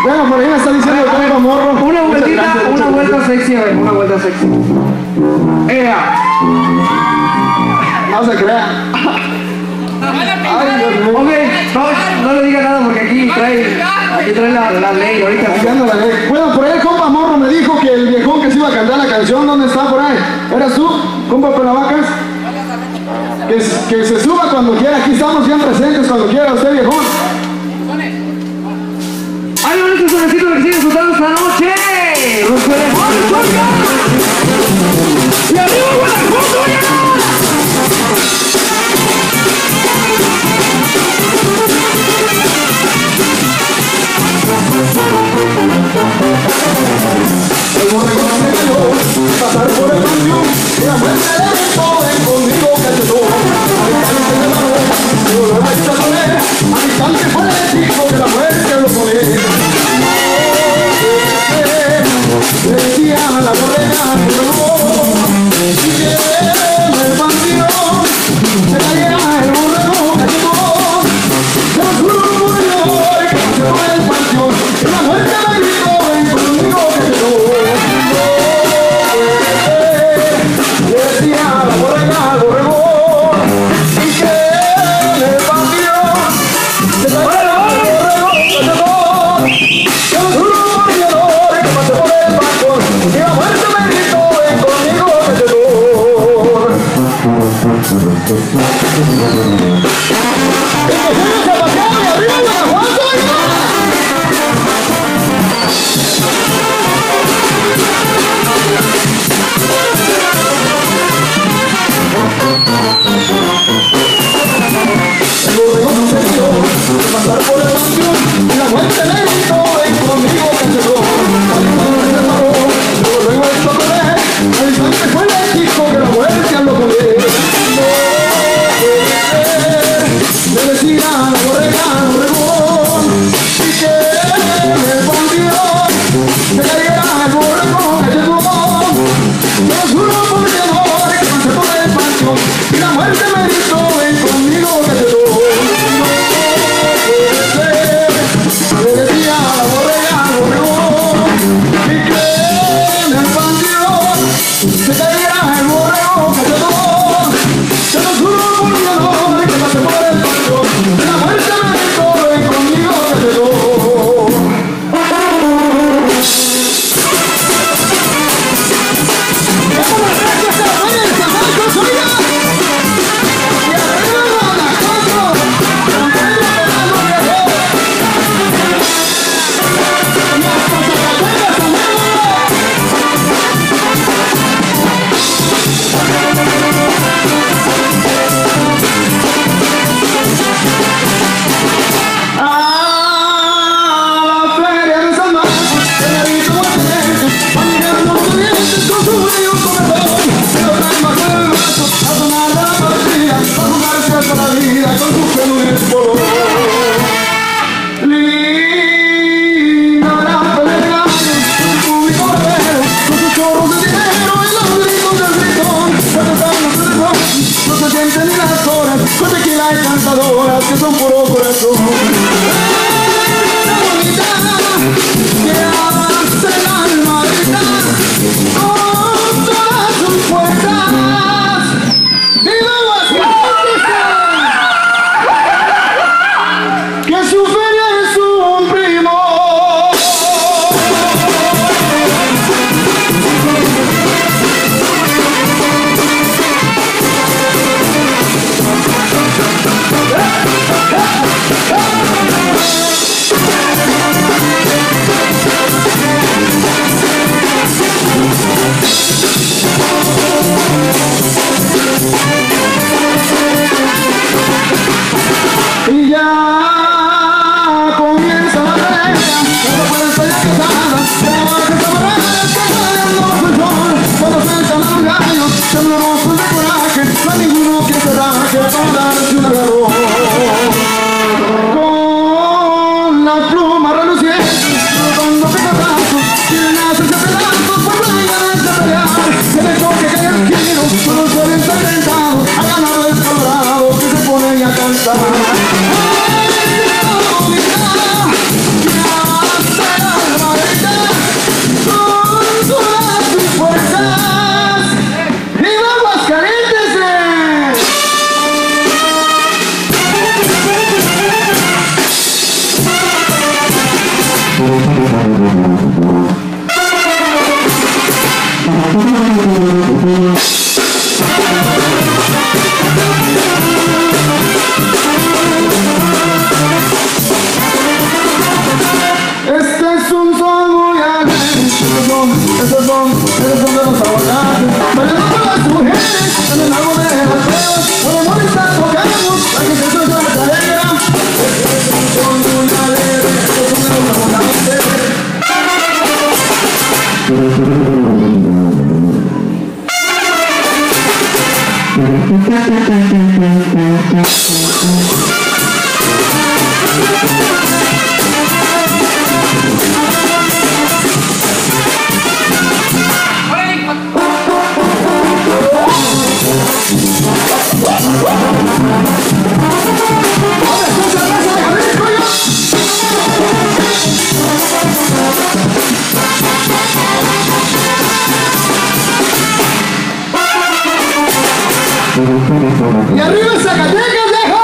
Bueno, por ahí me está diciendo el compa Morro. Una vuelta sexy, a ver, una vuelta sexy. No se crea. Ay, Dios mío. Ok, no le diga nada porque aquí trae la ley ahorita. Aquí anda la ley. Bueno, por ahí el compa Morro me dijo que el viejón que se iba a cantar la canción, ¿dónde está por ahí? ¿Eras tú, compa Pelavacas? Que se suba cuando quiera, aquí estamos bien presentes cuando quiera usted, viejón. ¡Ay, bonito sonecito que sigue disfrutando esta noche! ¡Los teléfonos tocan! ¡Y arriba Guanajuato, El borrego no me cayó, pasar por el patio, y la muerte de mi joven conmigo cayó. Al instante fue el hijo que la muerte lo pone. Decía la borrega, y que el bandido se caía el borrego cayó. Se lo juro por Dios, que se fue el panteón, y la muerte me gritó, ven conmigo cayó. Decía la borrega al borrego, y que el bandido se caía. Este es un son muy alegre, esos son de los aguacates, bailando con las mujeres, en el lago de las cuevas, con amor está tocando, la gente se alegra. Este es un son muy alegre, esos son de los aguacates. Y arriba Zacatecas, viejo.